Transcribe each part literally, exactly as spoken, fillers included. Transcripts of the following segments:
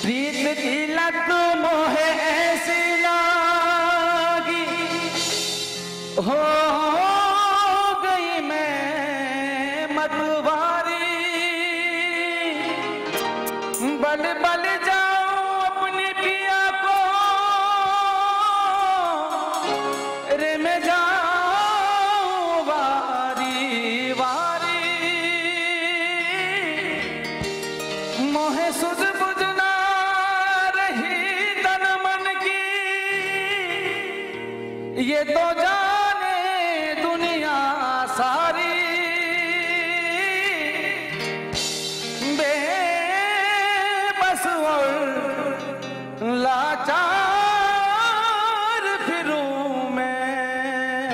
प्रीत की लत मोहे ऐसी लागी, हो गई मैं मतवारी। बल बल जाऊं अपनी पिया को, रे मैं जाऊं वारी वारी। मोहे सुध बुध ना रही तन मन की, ये तो जाने दुनिया सारी। बेबस और लाचार फिरूं मैं,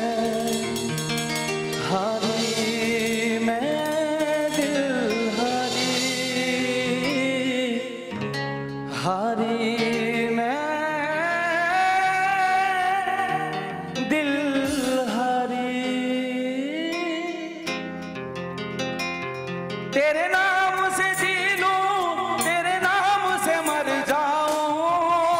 हारी मैं दिल हारी, हारी मैं दिल हारी। तेरे नाम से जी लूं, तेरे नाम से मर जाऊं,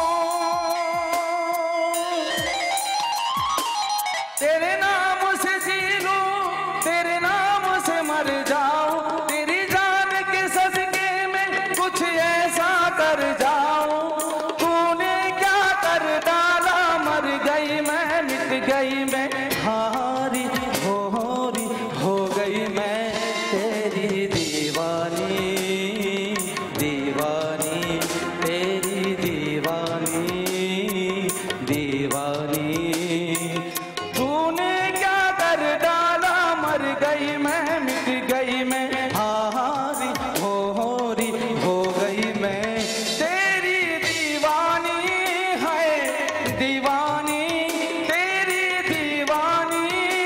तेरे नाम से जी लूं, तेरे नाम से मर जाऊं। तेरी जान के सदके में कुछ ऐसा कर जाऊं, तूने क्या कर डाला। मर गई मैं, मिट गई मैं, हारी होरी हो गई मैं। तेरी दीवानी दीवानी, तेरी दीवानी दीवानी। तूने क्या कर डाला। मर गई मैं, मिट गई मैं, हारी होरी हो गई मैं। तेरी दीवानी है दीवानी, तेरी दीवानी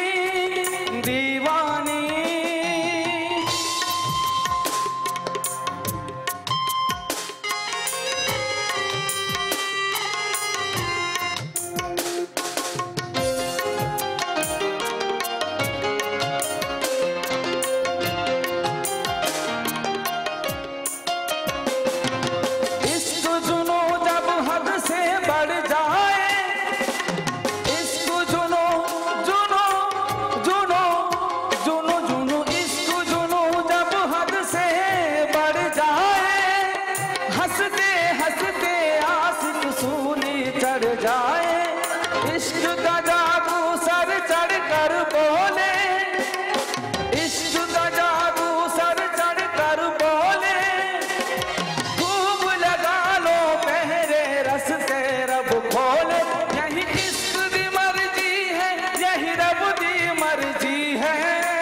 दीवानी। इश्क जुनू जब हद से बढ़ जाए, इश्क जुनू जुनू जुनू जुनू जुनू, इश्क जुनू जब हद से बढ़ जाए। हंसते हंसते आशिक सूली चढ़ जाए। इश्क का जादू सर चढ़ कर बोले, इश्क का जादू सर चढ़ कर बोले। खूब लगा लो पहरे रस्ते रब खोले। यही इश्क दी मर्जी है, यही रब दी मर्जी है।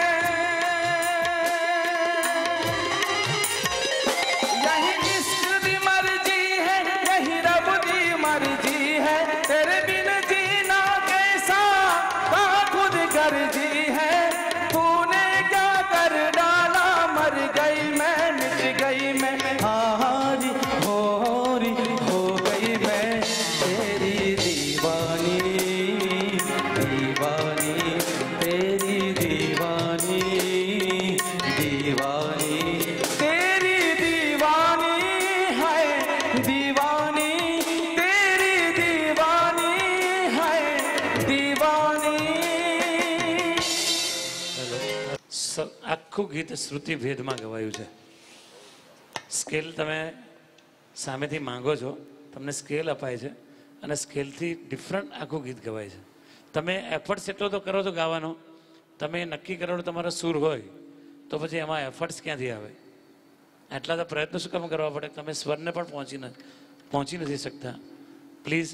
यही इश्क दी मर्जी है, यही रब दी मर्जी है। तेरे बिन जीना कैसा का खुद गर्जी है। तूने क्या कर डाला। मर गई मैं, मिट गई मैं, हारी होरी हो गई मैं। तेरी दीवानी दीवानी, तेरी दीवानी दीवानी। तेरी दीवानी है दीवानी, तेरी दीवानी है दीवानी। આખું ગીત શ્રુતિ ભેદમાં ગવાયું છે. સ્કેલ તમે સામેથી માંગો છો, તમને સ્કેલ અપાય છે અને સ્કેલથી ડિફરન્ટ આખું ગીત ગવાય છે. તમે એફર્ટ્સ એટલો તો કરો છો ગાવાનો, તમે નક્કી કરો તમારો સૂર હોય તો પછી એમાં એફર્ટ્સ ક્યાંથી આવે? આટલા તો પ્રયત્નો શું કામ કરવા પડે? તમે સ્વરને પણ પહોંચી ન પહોંચી નથી શકતા. પ્લીઝ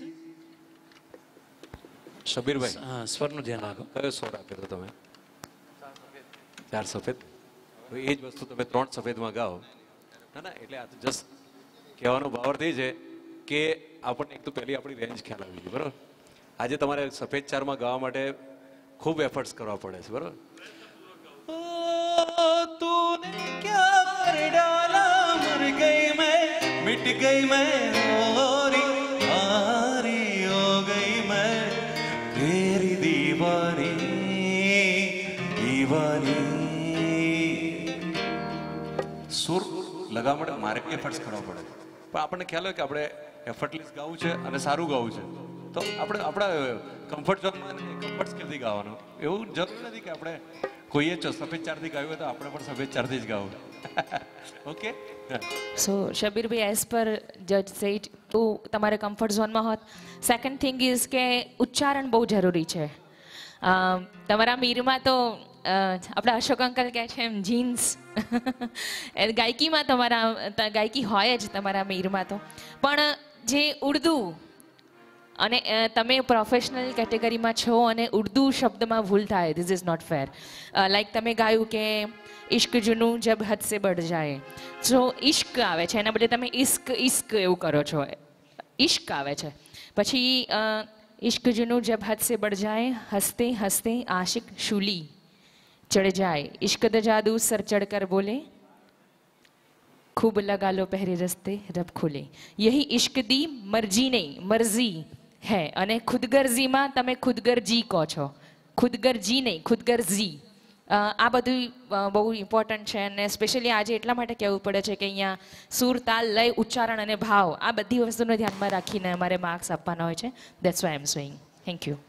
શબીરભાઈ, હા, સ્વરનું ધ્યાન રાખો. કયો સ્વર આપ્યો હતો તમે? ચાર સફેદ. એ જ વસ્તુ તમે ત્રણ સફેદમાં ગાઓ. ના ના, એટલે આ તો જસ્ટ કહેવાનો ભાવાર્થ એ છે કે આપણને એક તો પહેલી આપણી રેન્જ ખ્યાલ આવી ગઈ, બરાબર? આજે તમારે સફેદ ચારમાં ગાવા માટે ખૂબ એફર્ટ્સ કરવા પડે છે, બરાબર? तूने क्या कर डाला। मर गई मैं, मिट गई मैं, होरी हारी हो गई मैं। तेरी दीवानी दीवानी। સુર લગાવવા માટે મારે બી એફર્ટ્સ કરવા પડે. પણ આપણને ખ્યાલ હોય કે આપણે એફર્ટલેસ ગાવું છે અને સારું ગાવું છે, તો આપણે આપણા કમ્ફર્ટ ઝોનમાં કમ્ફર્ટ સ્કિલથી ગાવાનું. એવું જરૂર નથી કે આપણે કોઈએ સફેદ ચારથી ગાયું હોય તો આપણે પણ સફેદ ચારથી જ ગાવું. ઓકે. સો શબીરભાઈ, એઝ પર જજ સેડ તો તમારે કમ્ફર્ટ ઝોનમાં હોત. સેકન્ડ થિંગ ઇઝ કે ઉચ્ચારણ બહુ જરૂરી છે. અ, તમારા મીરમાં તો અ, આપણા અશોક અંકલ કહે છે એમ જીન્સ ગાયકીમાં તમારા ત- ગાયકી હોય જ તમારા મીરમાં તો, પણ જે ઉર્દુ અને અ, તમે પ્રોફેશનલ કેટેગરીમાં છો અને ઉર્દુ શબ્દમાં ભૂલ થાય, this is not fair. Like તમે ગાયું કે ઇશ્ક જુનૂ જબ હદ સે બઢ જાય, સો ઇશ્ક આવે છે એના બદલે તમે ઇશ્ક ઇશ્ક એવું કરો છો. ઇશ્ક આવે છે, પછી અ, ઇશ્ક જુનૂ જબ હદ સે બઢ જાય, હસતે હસતે આશિક શૂલી ચढ़ जाए, इश्क द जादू सर चढ़ कर बोले, खूब लगा लो पहरे रस्ते रब खुले. यही इश्क दी मर्जी नहीं मर्जी है, અને ખુદગર્જીમાં તમે ખુદગર્જી કહો છો, ખુદગર્જી નહીં ખુદગર્જી. આ બધું અ, બહુ ઇમ્પોર્ટન્ટ છે અને સ્પેશિયલી આજે એટલા માટે કહેવું પડે છે કે અહીંયા સૂર, તાલ, લય, ઉચ્ચારણ અને ભાવ આ બધી વસ્તુને ધ્યાનમાં રાખીને અમારે માર્ક્સ આપવાના હોય છે. That's why I am saying. Thank you.